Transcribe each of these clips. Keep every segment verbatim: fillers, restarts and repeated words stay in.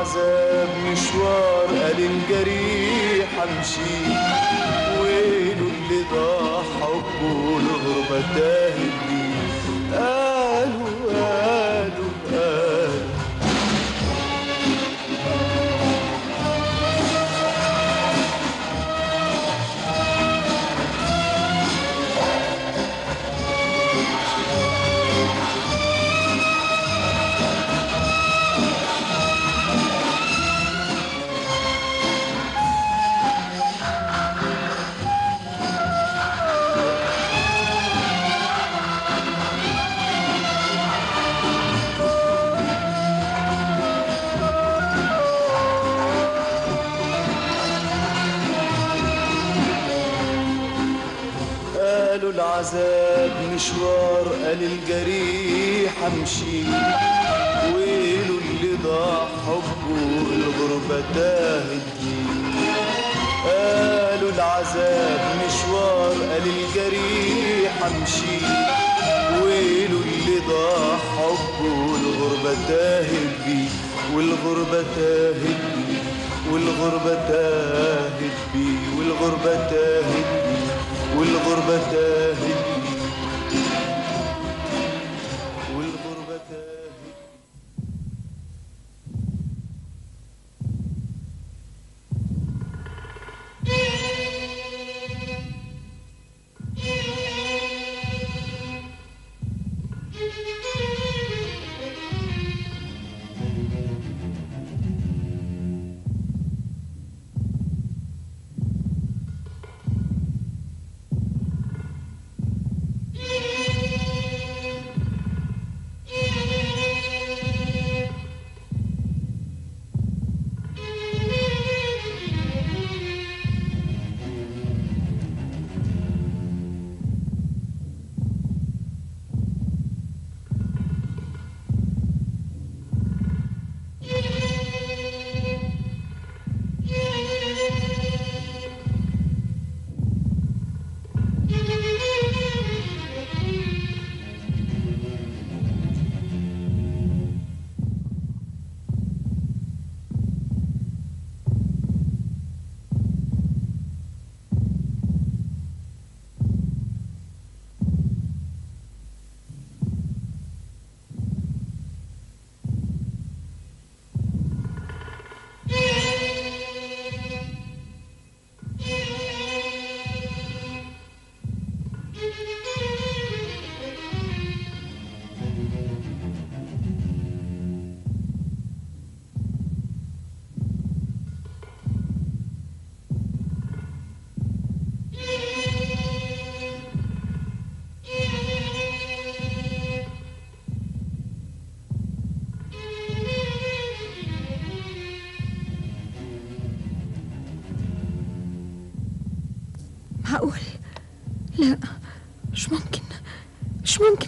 العذاب مشوار قال الجريح امشي، ويله اللي ضاع حبه والغربة تاهت بيه. قالوا قالوا قالوا العذاب مشوار قال الجريح امشي، ويله اللي ضاع حبه الغربة تاهت بيه. قالوا العذاب مشوار قال الجريح امشي، ويله اللي ضاع حبه الغربة تاهت بيه. والغربة تاهت بيه والغربة تاهت بيه والغربة تاهت بيه والغربة تاهت والغربة تاهت. معقول؟ لا، مش ممكن مش ممكن.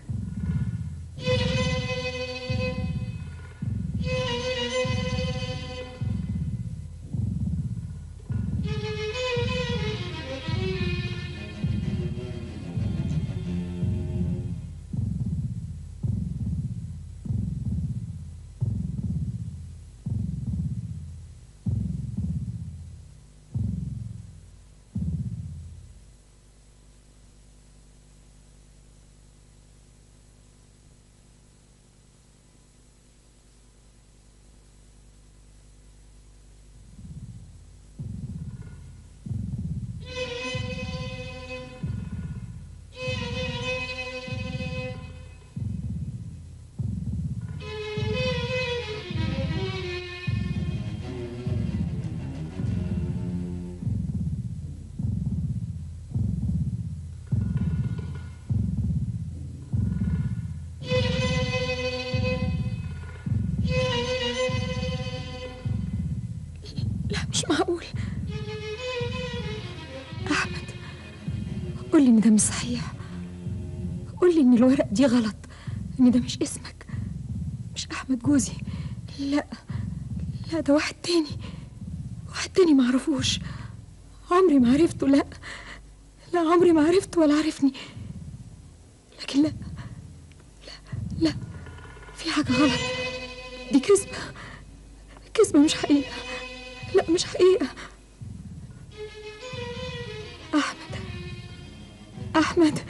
قول لي ان ده مش صحيح، قول لي ان الورق دي غلط، ان ده مش اسمك، مش احمد جوزي. لا لا، ده واحد تاني، واحد تاني ما اعرفوش، عمري ما عرفته. لا لا، عمري ما عرفته ولا عرفني. لكن لا لا لا، في حاجة غلط، دي كذبة كذبة مش حقيقة. لا مش حقيقة. أحمد أحمد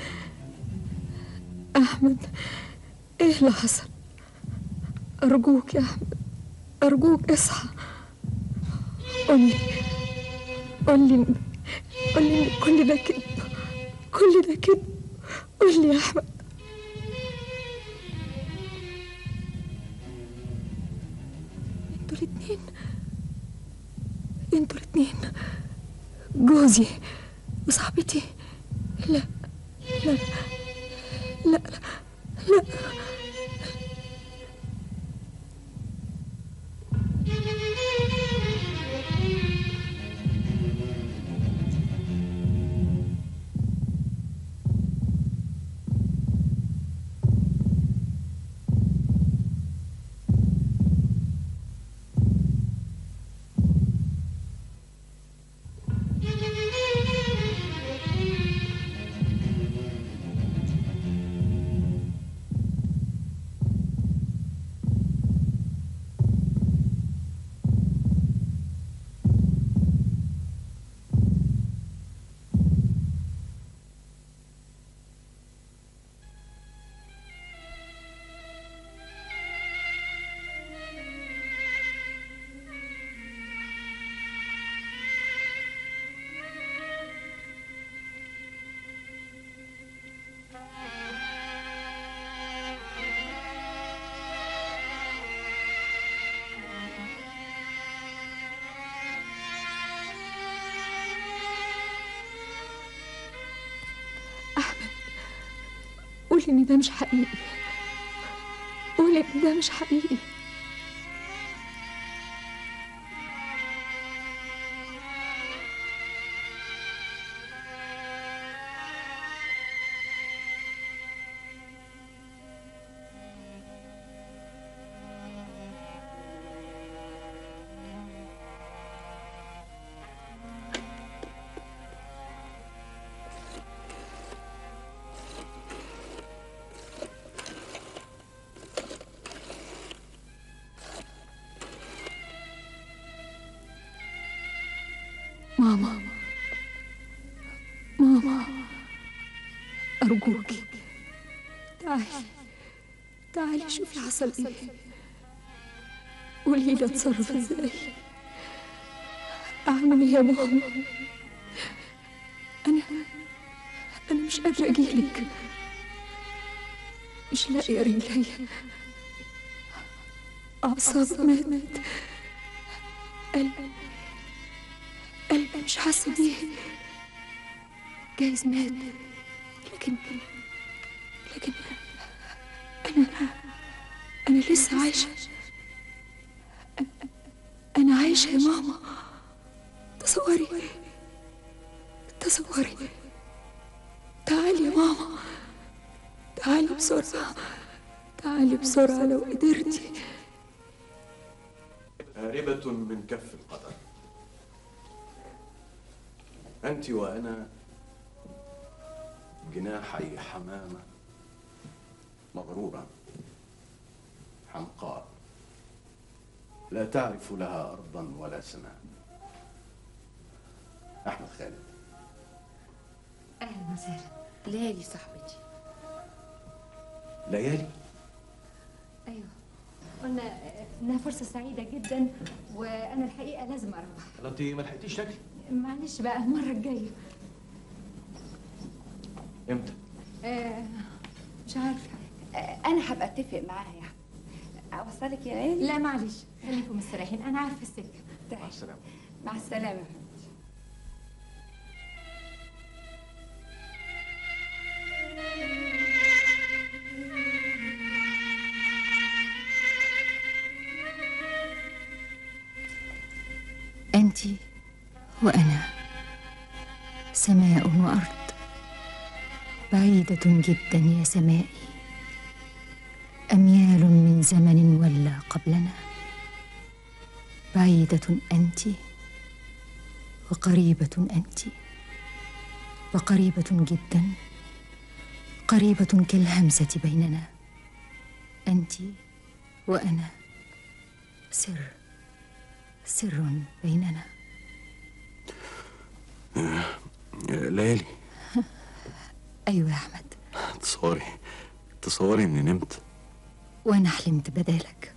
أحمد، إيه اللي حصل؟ أرجوك يا أحمد، أرجوك اصحى. قولي قولي قولي إن كل ده كذب، كل ده كذب. قولي يا أحمد. انتوا الاتنين انتوا الاتنين جوزي وصاحبتي. لا لا لا لا لا. قولي إن ده مش حقيقي. قولي إن ده مش حقيقي. ماما ماما، أرجوكي تعالي تعالي شوفي حصل إيه. قولي لي أتصرف إزاي، أعمل إيه يا ماما. أنا أنا مش قادرة أجيلك، مش لاقية رجلي، أعصابي ماتت، قلبي قلبي مش حاسة بيه، جايز مات، لكن لكن أنا أنا لسه عايشة. أنا عايشة يا ماما. تصوري تصوري. تعالي يا ماما، تعالي بسرعة، تعالي بسرعة لو قدرتي. هاربة من كف القدر. أنت وأنا جناحي حمامة مغرورة حمقاء لا تعرف لها أرضا ولا سماء. أحمد خالد. أهلا وسهلا. ليالي صاحبتي. ليالي؟ أيوه، قلنا إنها فرصة سعيدة جدا وأنا الحقيقة لازم أروح. أنت ما لحقتيش تاكلي؟ معلش بقى المرة الجاية. إمتى؟ آه مش عارفة. آه أنا هبقى أتفق معاها يا أحمد. أوصلك يا ليالي؟ لا معلش، خليكم مستريحين، أنا عارفة السكة. مع السلامة. مع السلامة يا حبيبتي. أنت وأنا سماء وأرض بعيدة جدا يا سمائي، أميال من زمن ولا قبلنا، بعيدة أنت وقريبة أنت، وقريبة جدا، قريبة كالهمزة بيننا. أنت وأنا سر سر بيننا. ليالي. أيوة يا أحمد. تصوري تصوري إني نمت وأنا حلمت بدالك.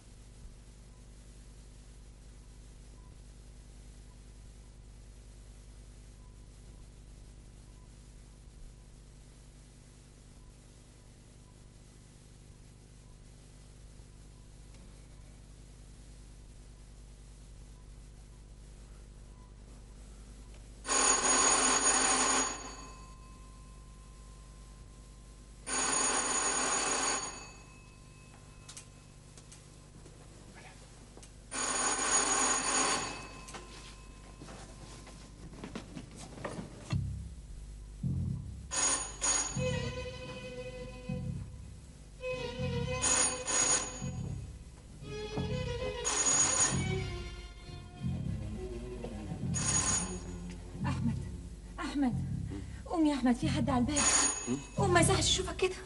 أحمد قوم يا أحمد، في حد على الباب. قوم ما يصحش يشوفك كده.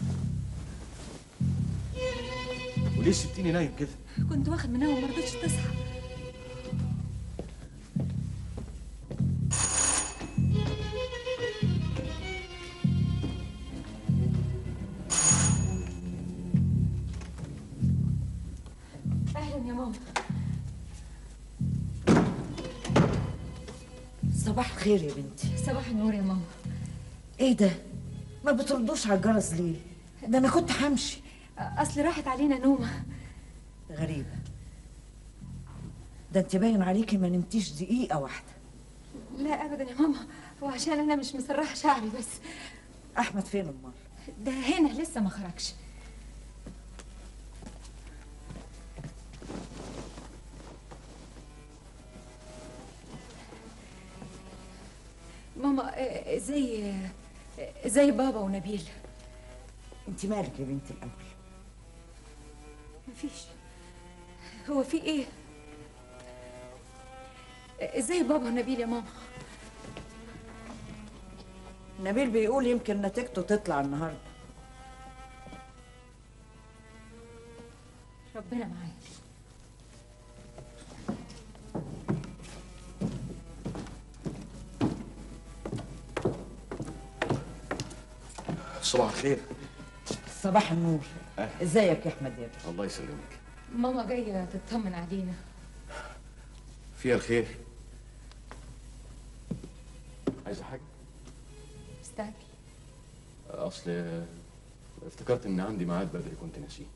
وليه سبتيني نايم كده؟ كنت واخد منها وما رضيتش تصحى. أهلا يا ماما. صباح الخير يا بنتي. صباح النور يا ماما. ايه ده؟ ما بتردوش على الجرس ليه؟ ده انا كنت همشي. اصل راحت علينا نومه. غريبه. ده انت باين عليكي ما نمتيش دقيقه واحده. لا ابدا يا ماما، هو عشان انا مش مسرحه شعري بس. احمد فين امال؟ ده هنا لسه ما خرجش. ماما زي زي بابا ونبيل. انت مالك يا بنتي الاول؟ مفيش. هو في ايه؟ زي بابا ونبيل يا ماما. نبيل بيقول يمكن نتيجته تطلع النهارده. ربنا معاك. صباح الخير. صباح النور. أه. ازيك يا احمد يا ابني؟ الله يسلمك. ماما جايه تطمن علينا. فيها الخير. عايزه حاجه؟ استعجل. اصل افتكرت ان عندي ميعاد بدري كنت ناسيه.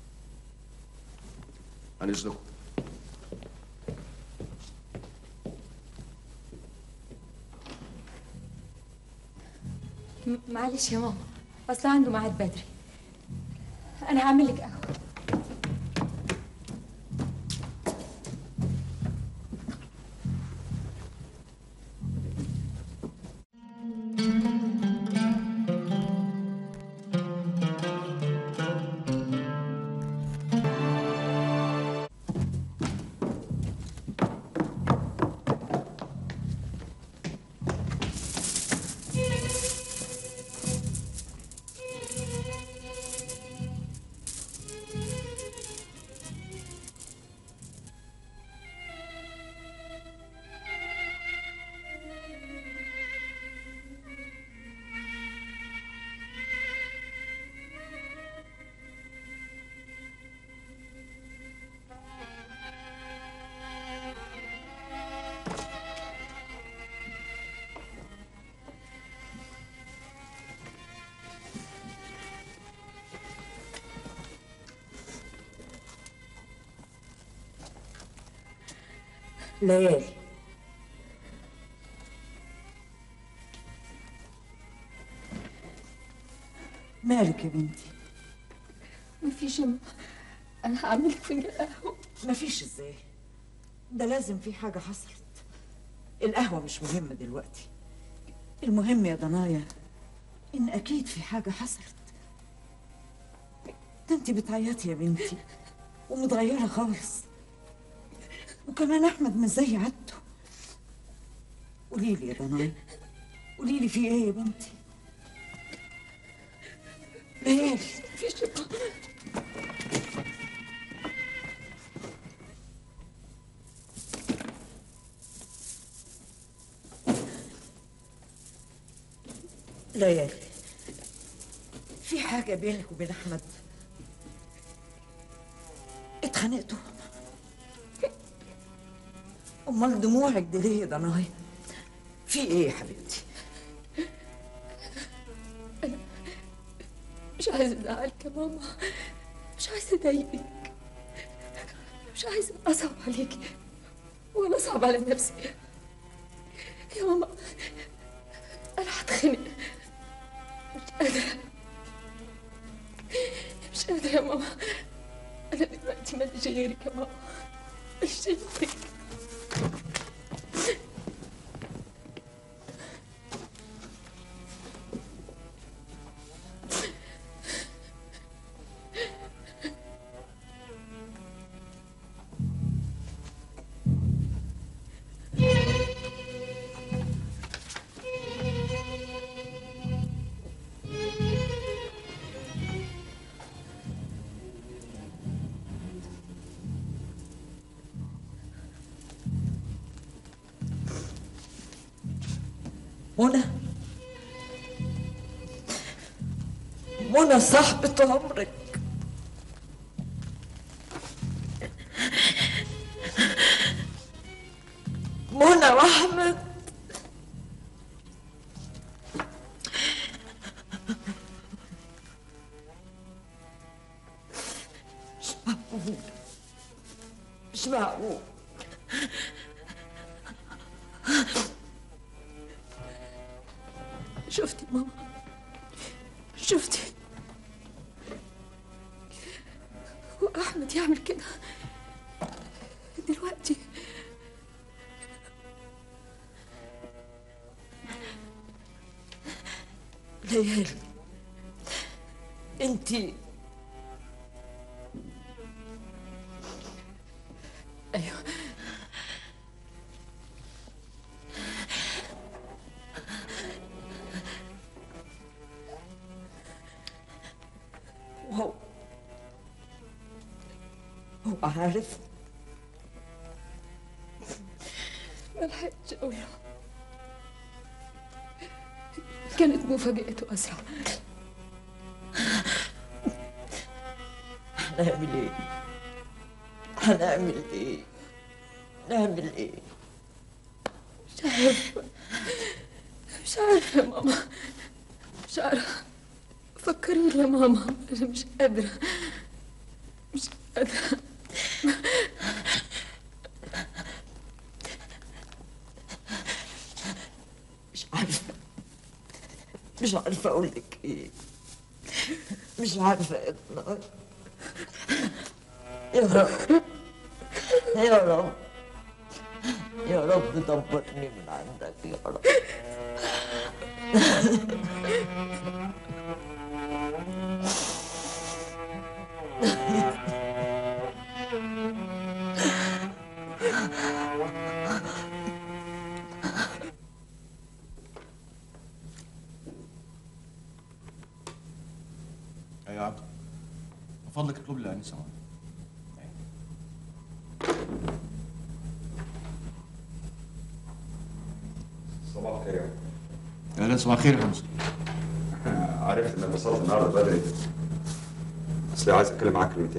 عن اذنكم. معلش يا ماما، اصل عنده ميعاد بدري. انا هعمل لك قهوه. ليالي. مالك يا بنتي؟ مفيش يا ماما، انا هعمل لك فنجان قهوه. مفيش ازاي؟ ده لازم في حاجه حصلت. القهوه مش مهمه دلوقتي. المهم يا ضنايا ان اكيد في حاجه حصلت. ده انت بتعيطي يا بنتي ومتغيره خالص، وكمان احمد مش زي عادته. قولي لي يا ضنايا، قولي لي في ايه يا بنتي؟ ليالي. مفيش يا ماما. ليالي، في حاجة بينك وبين أحمد؟ اتخانقتوا؟ أمال دموعك دي ليه يا ضنايا؟ في إيه يا حبيبتي؟ أنا مش عايزة أزعلك يا ماما، مش عايزة أضايقك، مش عايزة أصعب عليكي ولا أصعب على نفسي. يا ماما أنا هتخنق، مش قادرة مش قادرة يا ماما. أنا دلوقتي ماليش غيرك يا ماما، ماليش غيرك. منى، منى صاحبة عمرك، منى وأحمد. مش معقول، مش معقول. شفتي ماما، شفتي وأحمد يعمل كده دلوقتي؟ ليالي، انتي أيوه وهو هو عارف؟ ما لحقتش أقول له، كانت مفاجأته أسرع. هنعمل ايه؟ هنعمل ايه؟ نعمل ايه؟ مش عارفة مش عارفة يا ماما، مش عارفة. فكريني يا ماما، أنا مش قادرة مش قادرة. مش عارفة مش عارفة أقول لك إيه، مش عارفة يا ضنايا. يا رب يا رب يا رب دبرني من عندك يا رب. يا عبد، من فضلك اطلب لي انسه معايا. صباح الخير يا اهلا، صباح الخير يا حمزه. عرفت انك وصلت النهارده بدري، اصلي عايز اتكلم معاك كلمتين.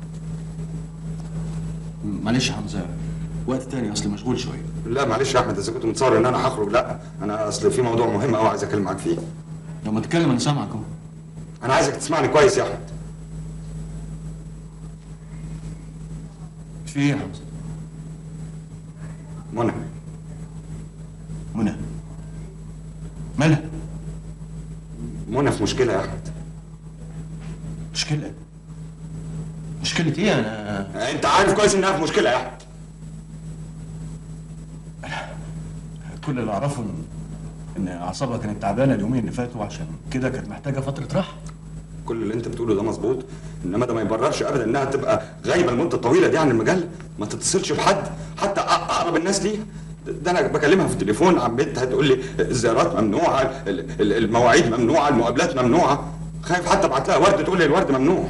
معلش يا حمزه، وقت تاني، اصلي مشغول شويه. لا معلش يا احمد، اذا كنت متصور ان انا هخرج، لا انا اصل في موضوع مهم قوي عايز اتكلم معاك فيه. لما تتكلم انا سامعك اهو. انا عايزك تسمعني كويس يا احمد. في ايه يا حمزه؟ منى منى مالها؟ منى في مشكله يا احمد. مشكله؟ مشكله ايه؟ انا انت عارف كويس انها في مشكله يا احمد. كل اللي اعرفه ان ان اعصابها كانت تعبانه اليومين اللي فاتوا، عشان كده كانت محتاجه فتره راحه. كل اللي انت بتقوله ده مظبوط، انما ده ما يبررش ابدا انها تبقى غايبه المده الطويله دي عن المجله، ما تتصلش بحد حتى اقرب الناس ليها. ده انا بكلمها في التليفون عن بنتها تقول لي الزيارات ممنوعه، المواعيد ممنوعه، المقابلات ممنوعه. خايف حتى ابعت لها ورد تقول لي الورد ممنوع.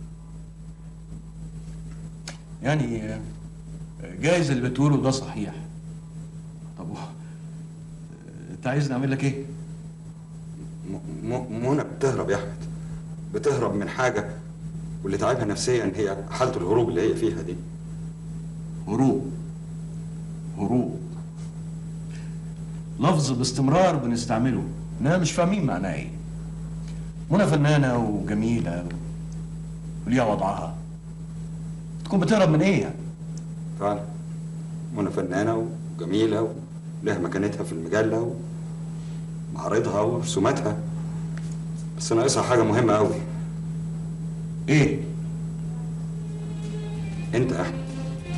يعني جايز اللي بتقوله ده صحيح. طب انت عايزني اعمل لك ايه؟ منى بتهرب يا احمد، بتهرب من حاجه، واللي تعبها نفسيا هي حاله الهروب اللي هي فيها دي. هروب هروب لفظ باستمرار بنستعمله، اننا مش فاهمين معناه ايه. منى فنانه وجميله وليها وضعها، تكون بتهرب من ايه يعني؟ فعلا منى فنانه وجميله ولها مكانتها في المجله ومعارضها ورسوماتها، بس ناقصها حاجه مهمه قوي. ايه؟ انت يا احمد.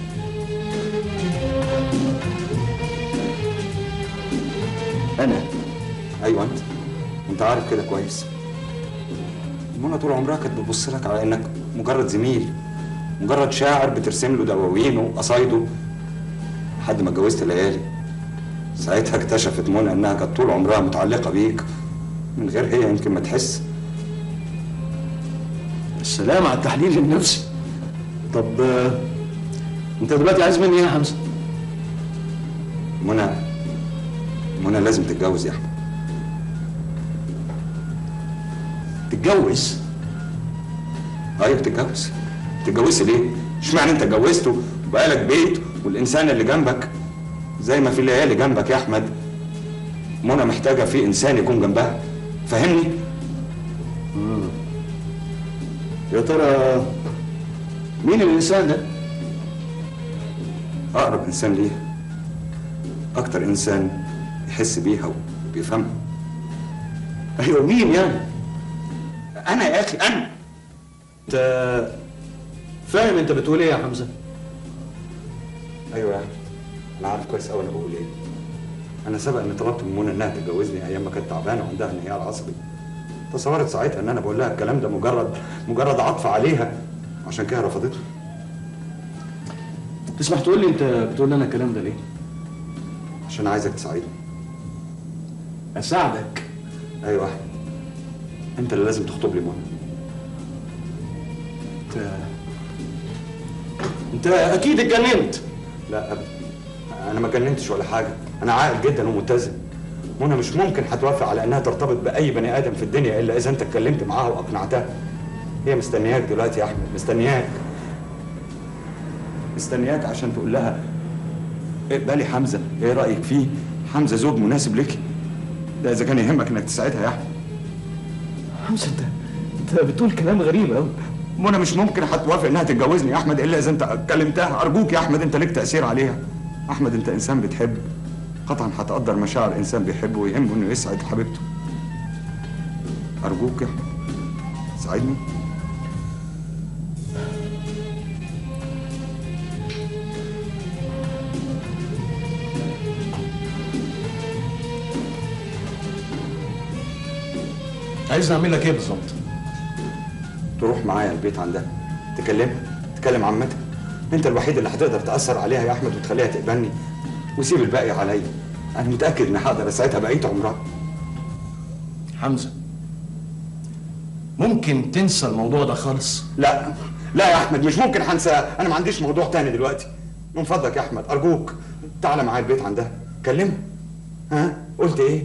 انا؟ ايوه انت، انت عارف كده كويس. منى طول عمرها كانت بتبص لك على انك مجرد زميل، مجرد شاعر بترسم له دواوينه وقصايده، لحد ما اتجوزت ليالي. ساعتها اكتشفت منى انها كانت طول عمرها متعلقه بيك من غير هي يمكن ما تحس. السلام على التحليل النفسي. طب آه، انت دلوقتي عايز مني ايه يا حمزه؟ منى منى لازم تتجوز يا احمد. تتجوز؟ ايوه تتجوز. تتجوزي ليه؟ اشمعنى انت اتجوزته وبقالك بيت والانسان اللي جنبك زي ما في ليالي جنبك يا احمد، منى محتاجه في انسان يكون جنبها، فاهمني؟ امم يا ترى مين الانسان ده؟ اقرب انسان ليها، اكتر انسان يحس بيها وبيفهمها. ايوه مين يعني؟ انا يا اخي انا. انت فاهم انت بتقول ايه يا حمزه؟ ايوه يا احمد، انا عارف كويس قوي انا بقول ايه. انا سبق اني طلبت من منى انها تتجوزني ايام ما كانت تعبانه وعندها انهيار عصبي. تصورت ساعتها ان انا بقول لها الكلام ده مجرد مجرد عطف عليها، عشان كده رفضته. تسمح تقول لي انت بتقول لنا الكلام ده ليه؟ عشان عايزك تساعدني. اساعدك؟ ايوه يا احمد، انت اللي لازم تخطب لي منى. انت انت اكيد اتجننت. لا ابدا، انا ما جننتش ولا حاجه، انا عاقل جدا ومتزن. منى مش ممكن هتوافق على انها ترتبط باي بني ادم في الدنيا الا اذا انت اتكلمت معاها واقنعتها. هي مستنياك دلوقتي يا احمد، مستنياك مستنياك عشان تقول لها اقبلي حمزه، ايه رايك فيه؟ حمزه زوج مناسب لك. ده اذا كان يهمك انك تساعدها يا احمد. حمزه انت انت بتقول كلام غريب قوي. منى مش ممكن هتوافق انها تتجوزني يا احمد الا اذا انت كلمتها. ارجوك يا احمد، انت ليك تاثير عليها. احمد انت انسان بتحب، قطعا هتقدر مشاعر انسان بيحبه ويهمه انه يسعد حبيبته. ارجوك يا احمد ساعدني. عايز اعمل لك ايه بالظبط؟ تروح معايا البيت عندها، تكلمها، تكلم عمتها. انت الوحيد اللي هتقدر تاثر عليها يا احمد وتخليها تقبلني، وسيب الباقي عليا. انا متاكد اني هقدر اساعدها بقيه عمرها. حمزه ممكن تنسى الموضوع ده خالص؟ لا لا يا احمد، مش ممكن هنساه. انا ما عنديش موضوع تاني دلوقتي. من فضلك يا احمد ارجوك تعالى معايا البيت عندها، كلمها. ها قلت ايه؟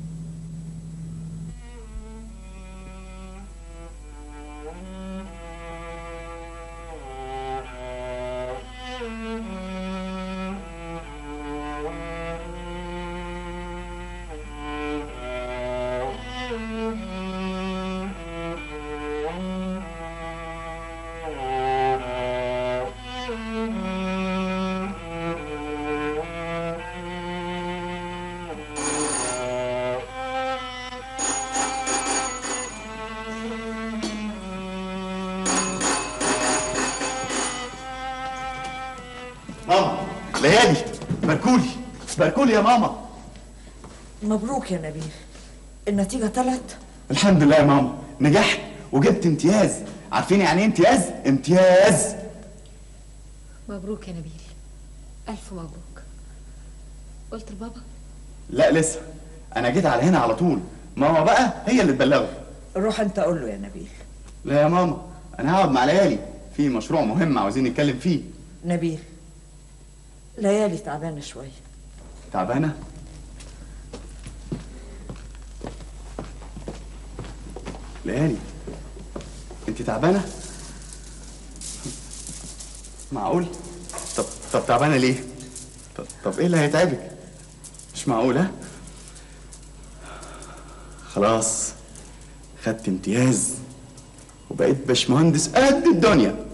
ماما ليالي، باركولي باركولي يا ماما. مبروك يا نبيل، النتيجة طلعت. الحمد لله يا ماما، نجحت وجبت امتياز. عارفين يعني ايه امتياز؟ امتياز. مبروك يا نبيل، ألف مبروك. قلت لبابا؟ لا لسه، انا جيت على هنا على طول. ماما بقى هي اللي تبلغه. روح انت قول له يا نبيل. لا يا ماما، انا هقعد مع ليالي في مشروع مهم عاوزين نتكلم فيه. نبيل، ليالي تعبانة شوية. تعبانة؟ ليالي انت تعبانه؟ معقول؟ طب طب تعبانه ليه؟ طب طب ايه اللي هيتعبك؟ مش معقول ها؟ خلاص خدت امتياز وبقيت باشمهندس قد الدنيا.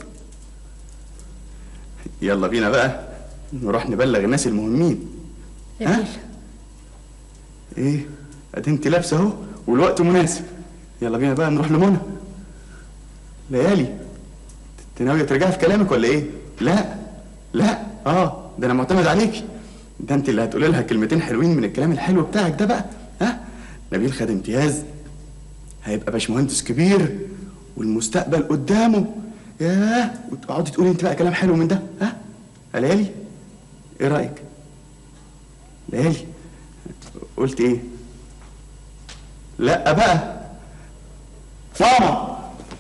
يلا بينا بقى نروح نبلغ الناس المهمين. ها؟ ايه؟ ادي انت لابسه اهو والوقت مناسب. يلا بينا بقى نروح لمنى. ليالي انت ناويه ترجعي في كلامك ولا ايه؟ لا لا اه ده انا معتمد عليكي. ده انت اللي هتقولي لها كلمتين حلوين من الكلام الحلو بتاعك ده بقى. ها؟ نبيل خد امتياز، هيبقى باشمهندس كبير والمستقبل قدامه. ياه، وتقعدي تقولي انت بقى كلام حلو من ده. ها؟ يا ليالي ايه رايك؟ ليالي قلت ايه؟ لا بقى ماما.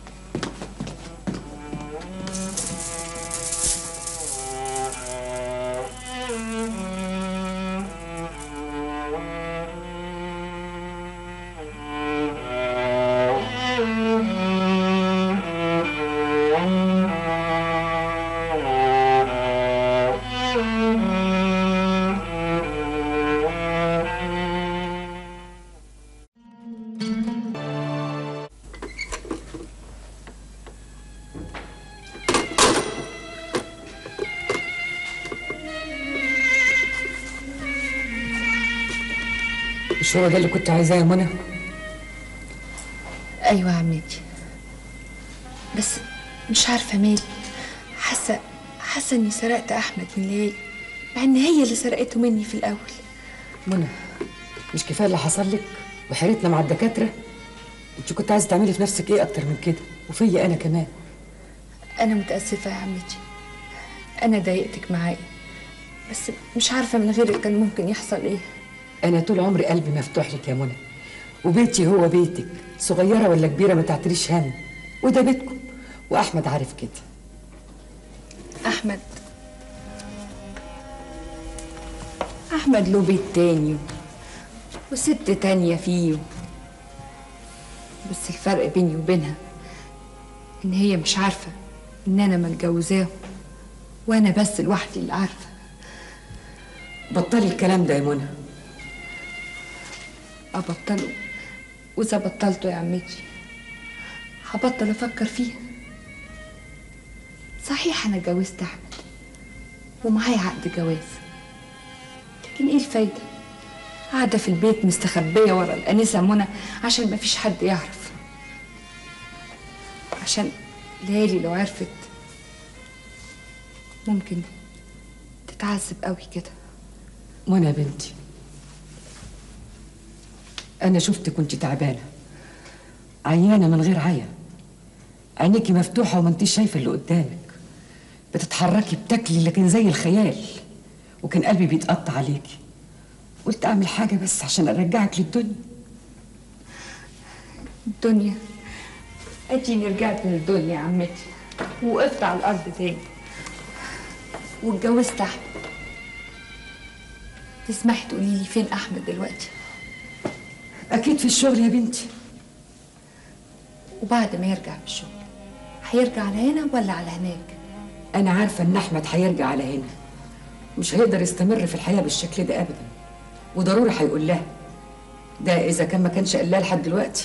مش هو ده اللي كنت عايزاه يا منى؟ ايوه يا عمتي، بس مش عارفه مالي، حاسه حاسه اني سرقت احمد من ليالي، مع ان هي اللي سرقته مني في الاول. منى مش كفايه اللي حصل لك وحيرتنا مع الدكاتره؟ انت كنت عايزه تعملي في نفسك ايه اكتر من كده؟ وفيا انا كمان. انا متاسفه يا عمتي، انا ضايقتك معايا، بس مش عارفه من غيرك كان ممكن يحصل ايه. انا طول عمري قلبي مفتوح لك يا منى، وبيتي هو بيتك، صغيره ولا كبيره ما تعتريش هم، وده بيتكم، واحمد عارف كده. احمد احمد له بيت تاني وست تانية فيه، بس الفرق بيني وبينها ان هي مش عارفه ان انا متجوزاه، وانا بس لوحدي اللي عارفه. بطلي الكلام ده يا منى. ابطله، واذا بطلته يا عمتي هبطل افكر فيه. صحيح انا اتجوزت احمد ومعايا عقد جواز، لكن ايه الفايده؟ قاعده في البيت مستخبيه ورا الانسه منى عشان ما فيش حد يعرف، عشان ليالي لو عرفت ممكن تتعذب قوي كده. منى يا بنتي، أنا شفتك كنت تعبانة، عيانة من غير عيا، عينيكي مفتوحة وما انتيش شايفة اللي قدامك، بتتحركي بتاكلي لكن زي الخيال، وكان قلبي بيتقطع عليكي. قلت أعمل حاجة بس عشان أرجعك للدنيا. الدنيا؟ أديني رجعت من الدنيا يا عمتي، وقفت على الأرض تاني واتجوزت أحمد. تسمحي تقولي لي فين أحمد دلوقتي؟ أكيد في الشغل يا بنتي. وبعد ما يرجع من الشغل هيرجع على هنا ولا على هناك؟ أنا عارفة إن أحمد هيرجع على هنا، مش هيقدر يستمر في الحياة بالشكل ده أبدا، وضروري هيقول لها ده إذا كان ما كانش قال لها لحد دلوقتي.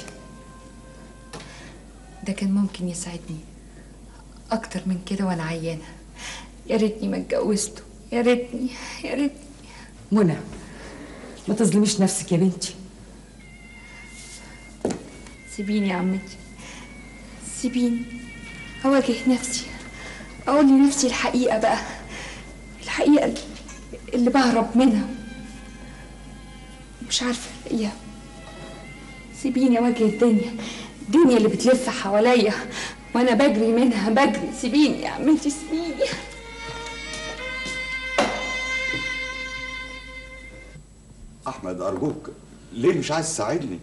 ده كان ممكن يساعدني أكتر من كده وأنا عيانة. يا ريتني ما اتجوزته، يا ريتني يا ريتني. منى ما تظلميش نفسك يا بنتي. سيبيني يا عمتي، سيبيني أواجه نفسي، أقول لنفسي الحقيقة بقى، الحقيقة اللي بهرب منها مش عارفة الاقيها. سيبيني أواجه الدنيا، الدنيا اللي بتلف حواليا وأنا بجري منها بجري. سيبيني يا عمتي، سيبيني. احمد ارجوك، ليه مش عايز تساعدني؟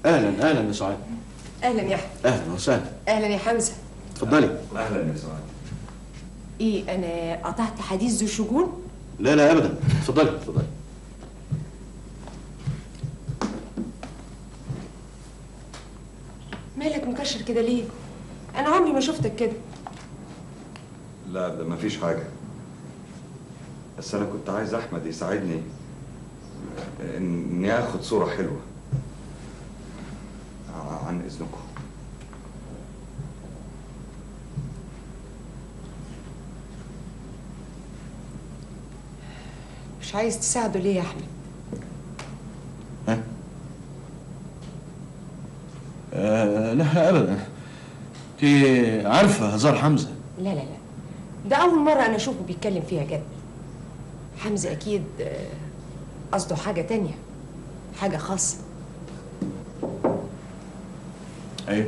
اهلا اهلا يا سعاد. اهلا يا احمد. اهلا وسهلا. اهلا يا حمزه. اتفضلي. اهلا يا سعاد. ايه انا قطعت حديث ذو شجون؟ لا لا ابدا، اتفضلي اتفضلي. مالك مكشر كده ليه؟ انا عمري ما شفتك كده. لا ده مفيش حاجه، بس انا كنت عايز احمد يساعدني اني اخد صوره حلوه. عن اذنكم. مش عايز تساعده ليه يا احمد؟ ها؟ آه لا ابدا. انت عارفه هزار حمزه. لا لا لا، ده اول مره انا اشوفه بيتكلم فيها جد. حمزه اكيد آه، قصده حاجه تانية، حاجه خاصه. ايوه.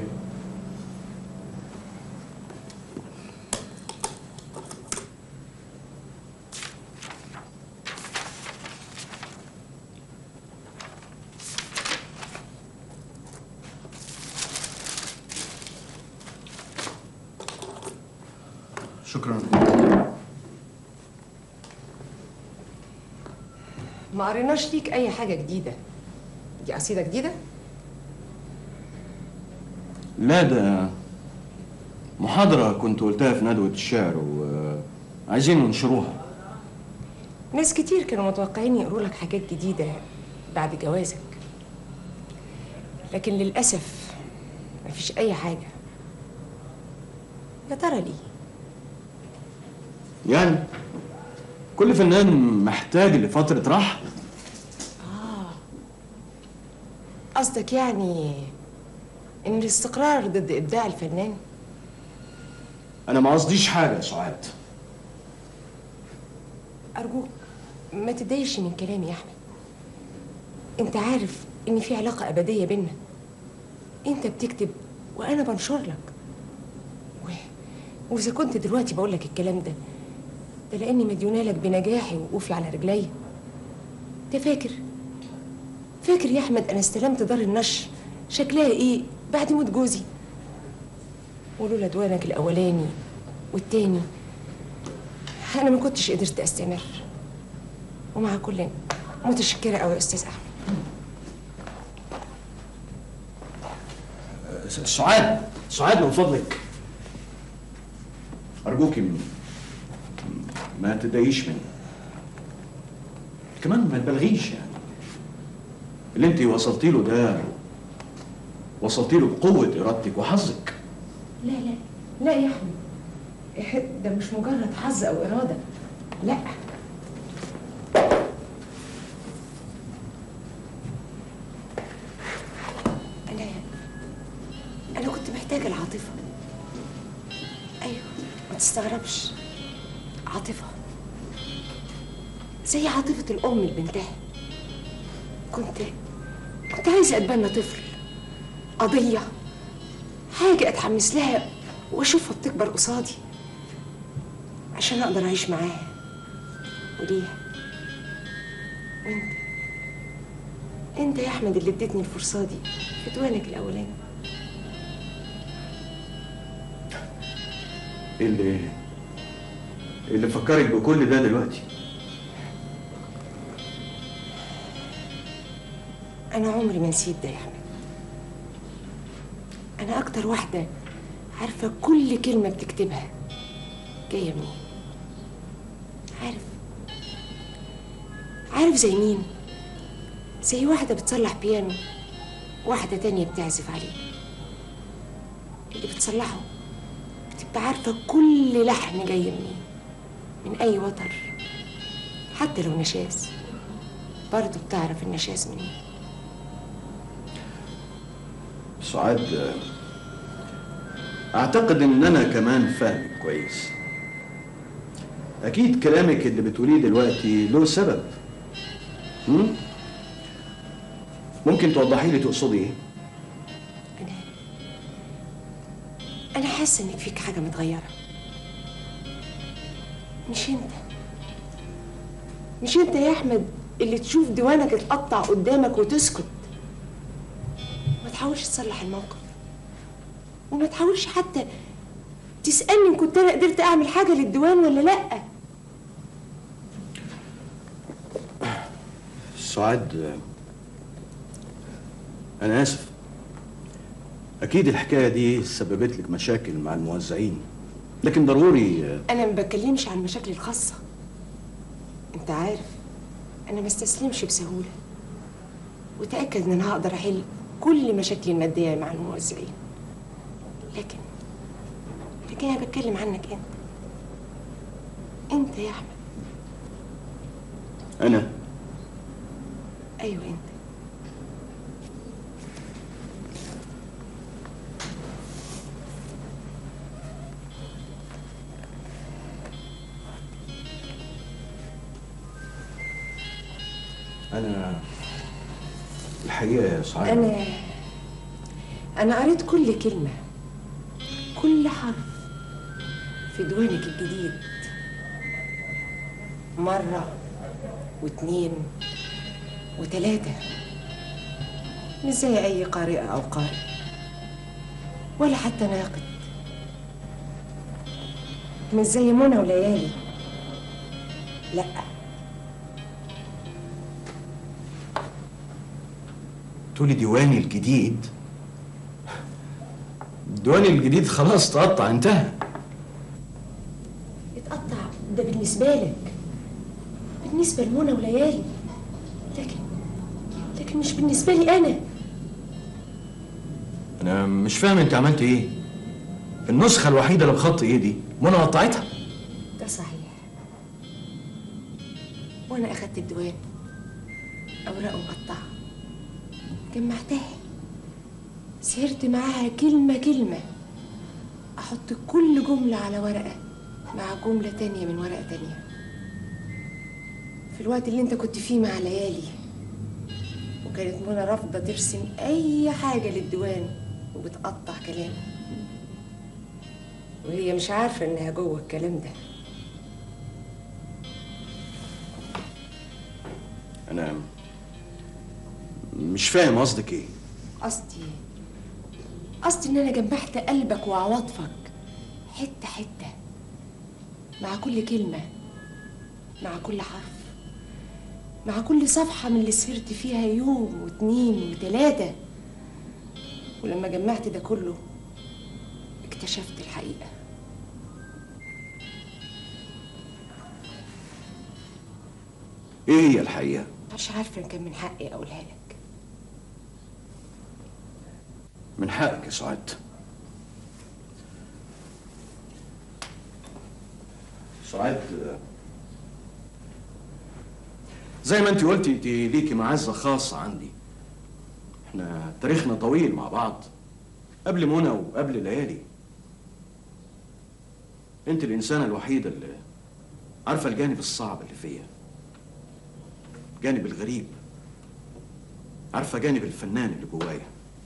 شكرا. ما قريناش ليك اي حاجه جديده. دي قصيده جديده؟ لا ده محاضرة كنت قلتها في ندوة الشعر وعايزين ننشروها. ناس كتير كانوا متوقعين يقروا لك حاجات جديده بعد جوازك، لكن للاسف مفيش اي حاجه. يا ترى ليه؟ يعني كل فنان محتاج لفترة راحة. اه قصدك يعني ان الاستقرار ضد ابداع الفنان؟ أنا ما قصديش حاجة يا سعاد. ارجوك ما تتضايقش من كلامي يا احمد. انت عارف ان في علاقه ابديه بينا. انت بتكتب وانا بنشر لك و... واذا كنت دلوقتي بقول لك الكلام ده ده لاني مديونه لك بنجاحي ووقوفي على رجلي. انت فاكر فاكر يا احمد انا استلمت دار النشر شكلها ايه بعد موت جوزي؟ ولولا دوانك الاولاني والتاني انا ما كنتش قدرت استمر. ومع كل متشكره قوي يا استاذ احمد. سعاد سعاد من فضلك أرجوك ما تتضايقيش مني. كمان ما تبالغيش. يعني اللي انت وصلتي له ده وصلتي له بقوة إرادتك وحظك. لا لا لا يا احمد، ده مش مجرد حظ او اراده. لا، انا انا كنت محتاجه العاطفه. ايوه ما تستغربش، عاطفه زي عاطفه الام لبنتها. كنت كنت عايزه اتبنى طفل، قضيه، حاجه اتحمس لها واشوفها بتكبر قصادي عشان اقدر اعيش معاها وليها. وانت انت يا احمد اللي اديتني الفرصه دي في توانك الاولاني. ايه اللي ايه اللي فكرك بكل ده دلوقتي؟ انا عمري ما نسيت ده يا احمد. انا اكتر واحده عارفه كل كلمه بتكتبها جايه منين. عارف عارف زي مين؟ زي واحده بتصلح بيانو، واحده تانية بتعزف عليه. اللي بتصلحه بتبقى عارفه كل لحن جاي منين، من اي وتر، حتى لو نشاز برضه بتعرف النشاز منين. سعاد اعتقد ان انا كمان فاهمك كويس. اكيد كلامك اللي بتقوليه دلوقتي له سبب. هم؟ ممكن توضحي لي تقصدي ايه؟ انا انا حاسه انك فيك حاجه متغيره. مش انت مش انت يا احمد اللي تشوف ديوانك اتقطع قدامك وتسكت، ما تحاولش تصلح الموقف، وما تحاولش حتى تسألني إن كنت أنا قدرت أعمل حاجة للديوان ولا لأ. سعاد، أنا آسف. أكيد الحكاية دي سببت لك مشاكل مع الموزعين، لكن ضروري. أنا ما بتكلمش عن مشاكلي الخاصة. أنت عارف أنا ما استسلمش بسهولة، وتأكد إن أنا هقدر أحل كل مشاكلي المادية مع الموزعين. لكن لكن أنا بتكلم عنك أنت. أنت يا أحمد. أنا؟ أيوه أنت. أنا الحقيقة يا سعاد، أنا أنا قريت كل كلمة، كل حرف في ديوانك الجديد، مرة واتنين وتلاتة، مش زي أي قارئة أو قارئ ولا حتى ناقد، مش زي منى وليالي. لأ، تقولي ديواني الجديد؟ ديواني الجديد خلاص تقطع، انتهى. اتقطع ده بالنسبة لك، بالنسبة لمنى وليالي، لكن لكن مش بالنسبة لي أنا. أنا مش فاهم أنت عملت إيه؟ النسخة الوحيدة اللي بخط إيدي منى قطعتها. ده صحيح. وأنا أخدت الديوان أوراقه مقطعة، جمعتها، سهرت معاها كلمة كلمة، أحط كل جملة على ورقة مع جملة تانية من ورقة تانية. في الوقت اللي انت كنت فيه مع ليالي، وكانت منى رافضة ترسم أي حاجة للديوان وبتقطع كلام، وهي مش عارفة إنها جوه الكلام ده. أنا مش فاهم قصدك إيه؟ قصدي قصدي إن أنا جمعت قلبك وعواطفك حتة حتة، مع كل كلمة، مع كل حرف، مع كل صفحة من اللي سهرت فيها يوم واتنين وتلاتة. ولما جمعت ده كله اكتشفت الحقيقة. إيه هي الحقيقة؟ مش عارفة إن كان من حقي أقولها لك. من حقك يا سعاد. سعاد، زي ما انت قلتي، انت ليكي معزة خاصة عندي. احنا تاريخنا طويل مع بعض، قبل منى وقبل ليالي. انت الإنسانة الوحيدة اللي عارفة الجانب الصعب اللي فيا، الجانب الغريب، عارفة جانب الفنان اللي جوايا.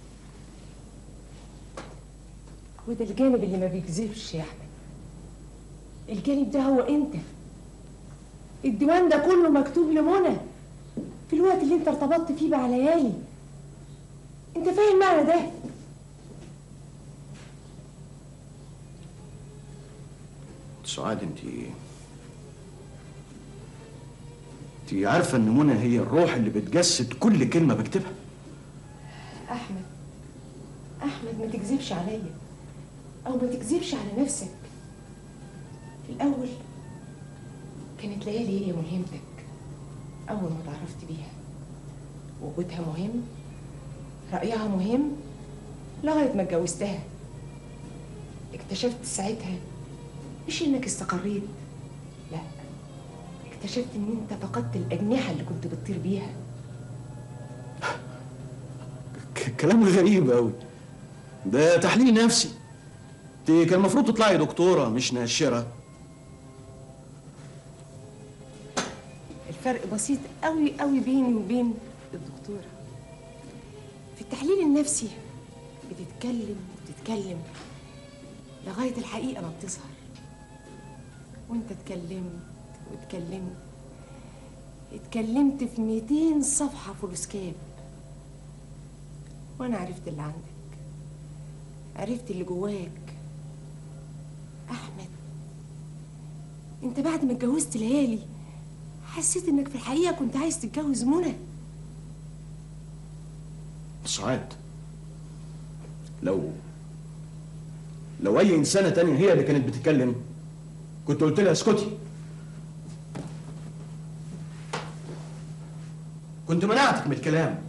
وده الجانب اللي ما بيكذبش يا أحمد. الجانب ده هو أنت. الديوان ده كله مكتوب لمنى في الوقت اللي أنت ارتبطت فيه مع ليالي. أنت فاهم معنى ده؟ سعاد، انت انت عارفة ان منى هي الروح اللي بتجسد كل كلمة بكتبها. أحمد أحمد ما تكذبش عليا، أو ما تكذبش على نفسك. في الأول كانت ليالي هي ملهمتك أول ما تعرفت بيها. وجودها مهم، رأيها مهم، لغاية ما اتجوزتها. اكتشفت ساعتها مش إنك استقريت، لا، اكتشفت إن أنت فقدت الأجنحة اللي كنت بتطير بيها. كلام غريب أوي، ده تحليل نفسي. انت كان المفروض تطلعي دكتورة مش ناشرة. الفرق بسيط قوي قوي بيني وبين الدكتورة. في التحليل النفسي بتتكلم وتتكلم لغاية الحقيقة ما بتظهر، وانت اتكلمت واتكلمت اتكلمت في مئتين صفحة فولوسكاب، وانا عرفت اللي عندك، عرفت اللي جواك. احمد، انت بعد ما اتجوزت ليالي حسيت انك في الحقيقه كنت عايز تتجوز منى. سعاد، لو لو اي انسانه تانية هي اللي كانت بتتكلم كنت قلت لها اسكتي، كنت منعتك من الكلام.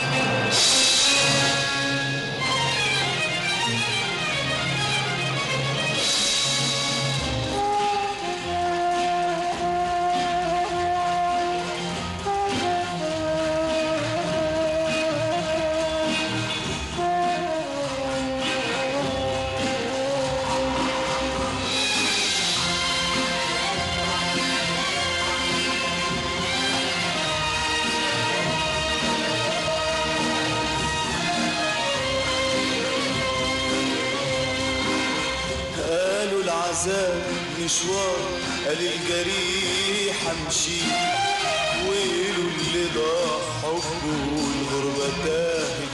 مشوار قال الجريح امشي، ويلو اللي ضاع حبه والغربة تاه